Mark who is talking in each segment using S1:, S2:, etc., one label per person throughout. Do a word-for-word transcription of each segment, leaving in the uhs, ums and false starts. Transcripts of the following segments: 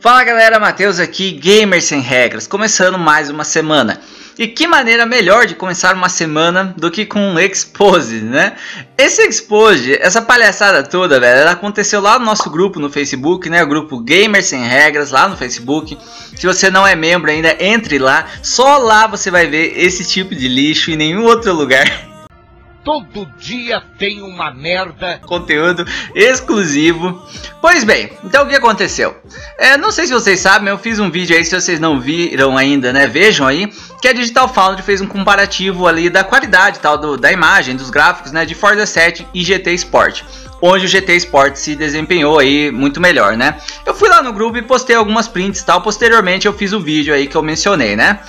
S1: Fala galera, Matheus aqui, Gamer Sem Regras, começando mais uma semana. E que maneira melhor de começar uma semana do que com um Exposed, né? Esse Exposed, essa palhaçada toda, velho, ela aconteceu lá no nosso grupo no Facebook, né? O grupo Gamer Sem Regras, lá no Facebook. Se você não é membro ainda, entre lá. Só lá você vai ver esse tipo de lixo em nenhum outro lugar.
S2: Todo dia tem uma merda.
S1: Conteúdo exclusivo. Pois bem, então o que aconteceu? É, não sei se vocês sabem, eu fiz um vídeo aí, se vocês não viram ainda, né? Vejam aí, que a Digital Foundry fez um comparativo ali da qualidade tal, do, da imagem, dos gráficos, né? De Forza sete e G T Sport. Onde o G T Sport se desempenhou aí muito melhor, né? Eu fui lá no grupo e postei algumas prints e tal. Posteriormente eu fiz o vídeo aí que eu mencionei, né?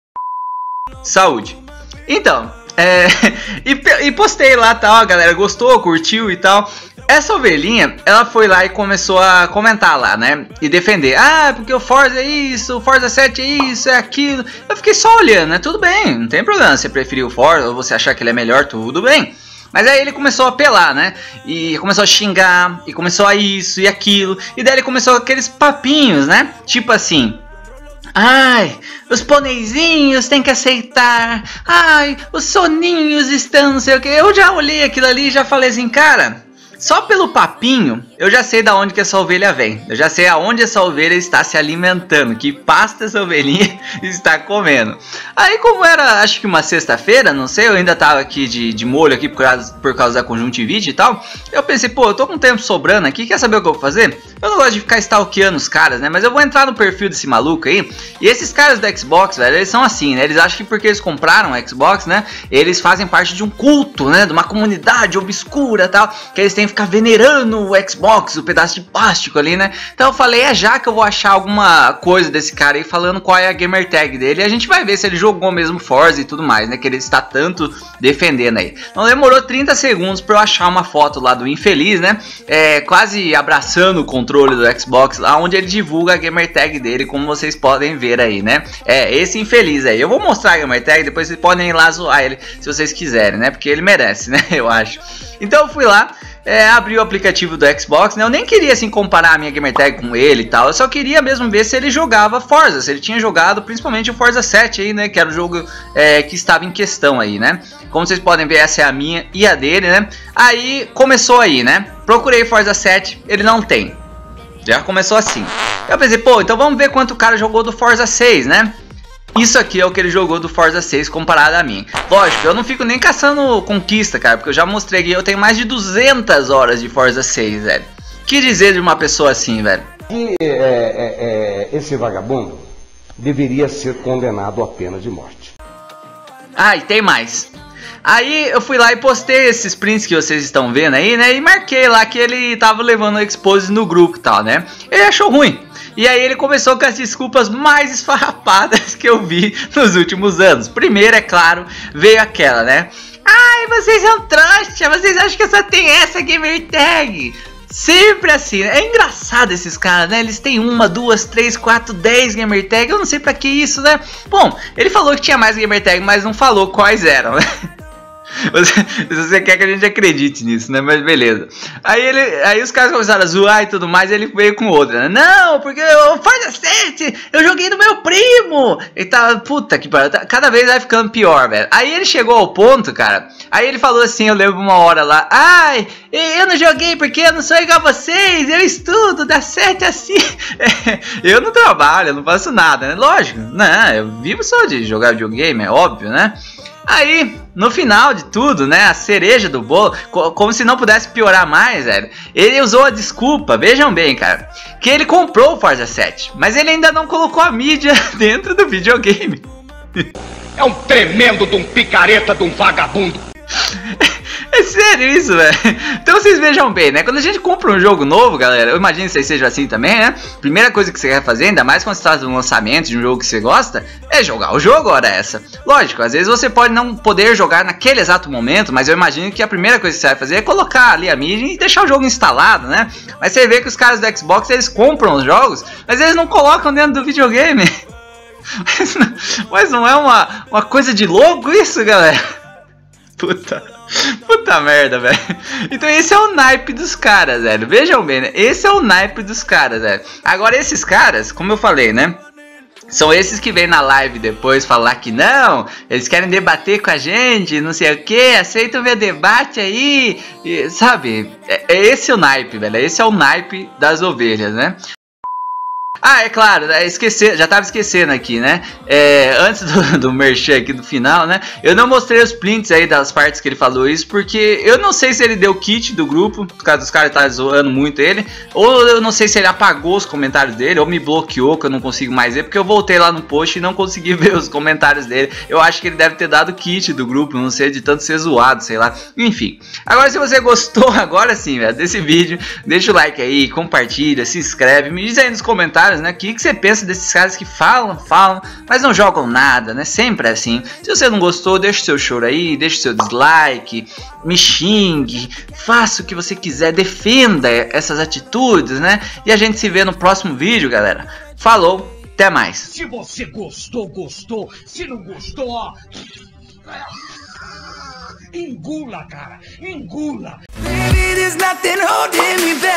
S1: Saúde. Então... É, e, e postei lá tal, a galera gostou, curtiu e tal. Essa ovelhinha, ela foi lá e começou a comentar lá, né? E defender, ah, porque o Forza é isso, o Forza sete é isso, é aquilo. Eu fiquei só olhando, né? Tudo bem, não tem problema, você preferir o Forza ou você achar que ele é melhor, tudo bem. Mas aí ele começou a apelar, né? E começou a xingar, e começou a isso e aquilo. E daí ele começou aqueles papinhos, né? Tipo assim... Ai, os pôneizinhos tem que aceitar. Ai, os soninhos estão não sei o que. Eu já olhei aquilo ali e já falei assim, cara, só pelo papinho eu já sei da onde que essa ovelha vem. Eu já sei aonde essa ovelha está se alimentando, que pasta essa ovelhinha está comendo. Aí como era, acho que uma sexta-feira, não sei, eu ainda tava aqui de, de molho aqui por causa, por causa da conjuntivite e tal. Eu pensei, pô, eu tô com tempo sobrando aqui, quer saber o que eu vou fazer? Eu não gosto de ficar stalkeando os caras, né? Mas eu vou entrar no perfil desse maluco aí. E esses caras do Xbox, velho, eles são assim, né? Eles acham que porque eles compraram o Xbox, né? Eles fazem parte de um culto, né? De uma comunidade obscura e tal. Que eles têm que ficar venerando o Xbox, o pedaço de plástico ali, né? Então eu falei, é já que eu vou achar alguma coisa desse cara aí falando qual é a gamer tag dele. E a gente vai ver se ele jogou mesmo Forza e tudo mais, né? Que ele está tanto defendendo aí. Então demorou trinta segundos pra eu achar uma foto lá do infeliz, né? É, quase abraçando o controle do Xbox, lá onde ele divulga a gamer tag dele, como vocês podem ver aí, né? É, esse infeliz aí. Eu vou mostrar a gamer tag, depois vocês podem ir lá zoar ele, se vocês quiserem, né? Porque ele merece, né? Eu acho. Então eu fui lá, é, abri o aplicativo do Xbox, né? Eu nem queria, assim, comparar a minha gamer tag com ele e tal. Eu só queria mesmo ver se ele jogava Forza, se ele tinha jogado principalmente o Forza sete aí, né? Que era o jogo é, que estava em questão aí, né? Como vocês podem ver, essa é a minha e a dele, né? Aí começou aí, né? Procurei Forza sete, ele não tem. Já começou assim. Eu pensei, pô, então vamos ver quanto o cara jogou do Forza seis, né? Isso aqui é o que ele jogou do Forza seis comparado a mim. Lógico, eu não fico nem caçando conquista, cara, porque eu já mostrei que eu tenho mais de duzentas horas de Forza seis, velho. Que dizer de uma pessoa assim, velho?
S3: E, é, é, é, esse vagabundo deveria ser condenado à pena de morte.
S1: Ah, e tem mais. Aí eu fui lá e postei esses prints que vocês estão vendo aí, né? E marquei lá que ele tava levando o Exposed no grupo e tal, né? Ele achou ruim. E aí ele começou com as desculpas mais esfarrapadas que eu vi nos últimos anos. Primeiro, é claro, veio aquela, né? Ai, vocês são trouxa, vocês acham que eu só tenho essa gamer tag? Sempre assim, né? É engraçado esses caras, né? Eles têm uma, duas, três, quatro, dez gamer tag. Eu não sei pra que isso, né? Bom, ele falou que tinha mais gamer tag, mas não falou quais eram, né? Se você quer que a gente acredite nisso, né? Mas beleza. Aí, ele, aí os caras começaram a zoar e tudo mais. E ele veio com outra, né? Não, porque o Forza sete eu joguei do meu primo. E tava, puta que pariu. Cada vez vai ficando pior, velho. Aí ele chegou ao ponto, cara. Aí ele falou assim, eu lembro uma hora lá. Ai, eu não joguei porque eu não sou igual a vocês. Eu estudo, dá certo assim. Eu não trabalho, eu não faço nada, né? Lógico, né? Eu vivo só de jogar videogame, é óbvio, né? Aí, no final de tudo, né, a cereja do bolo, co como se não pudesse piorar mais, velho, ele usou a desculpa, vejam bem, cara, que ele comprou o Forza sete, mas ele ainda não colocou a mídia dentro do videogame.
S2: É um tremendo de um picareta de um vagabundo.
S1: É sério isso, velho. Então vocês vejam bem, né? Quando a gente compra um jogo novo, galera, eu imagino que vocês sejam assim também, né? Primeira coisa que você quer fazer, ainda mais quando você está no lançamento de um jogo que você gosta, é jogar o jogo, hora essa. Lógico, às vezes você pode não poder jogar naquele exato momento, mas eu imagino que a primeira coisa que você vai fazer é colocar ali a mídia e deixar o jogo instalado, né? Mas você vê que os caras do Xbox, eles compram os jogos, mas eles não colocam dentro do videogame. Mas não, mas não é uma, uma coisa de louco isso, galera? Puta, puta merda, velho. Então esse é o naipe dos caras, velho. Vejam bem, né? Esse é o naipe dos caras, velho. Agora esses caras, como eu falei, né? São esses que vêm na live depois falar que não, eles querem debater com a gente, não sei o que, aceitam ver debate aí, e, sabe? É, é esse o naipe, velho. Esse é o naipe das ovelhas, né? Ah, é claro, é esquecer, já tava esquecendo aqui, né? É, antes do, do merchan aqui do final, né? Eu não mostrei os prints aí das partes que ele falou isso, porque eu não sei se ele deu kit do grupo, por causa dos caras estarem zoando muito ele, ou eu não sei se ele apagou os comentários dele, ou me bloqueou, que eu não consigo mais ver, porque eu voltei lá no post e não consegui ver os comentários dele. Eu acho que ele deve ter dado kit do grupo, não sei, de tanto ser zoado, sei lá. Enfim, agora se você gostou, agora sim, velho, desse vídeo, deixa o like aí, compartilha, se inscreve, me diz aí nos comentários, né, o que, que você pensa desses caras que falam, falam, mas não jogam nada, né, sempre é assim. Se você não gostou, deixa o seu choro aí, deixa o seu dislike, me xingue, faça o que você quiser, defenda essas atitudes, né, e a gente se vê no próximo vídeo, galera. Falou, até mais.
S2: Se você gostou, gostou, se não gostou, ó, engula, cara, engula. Baby, there's nothing holding me back.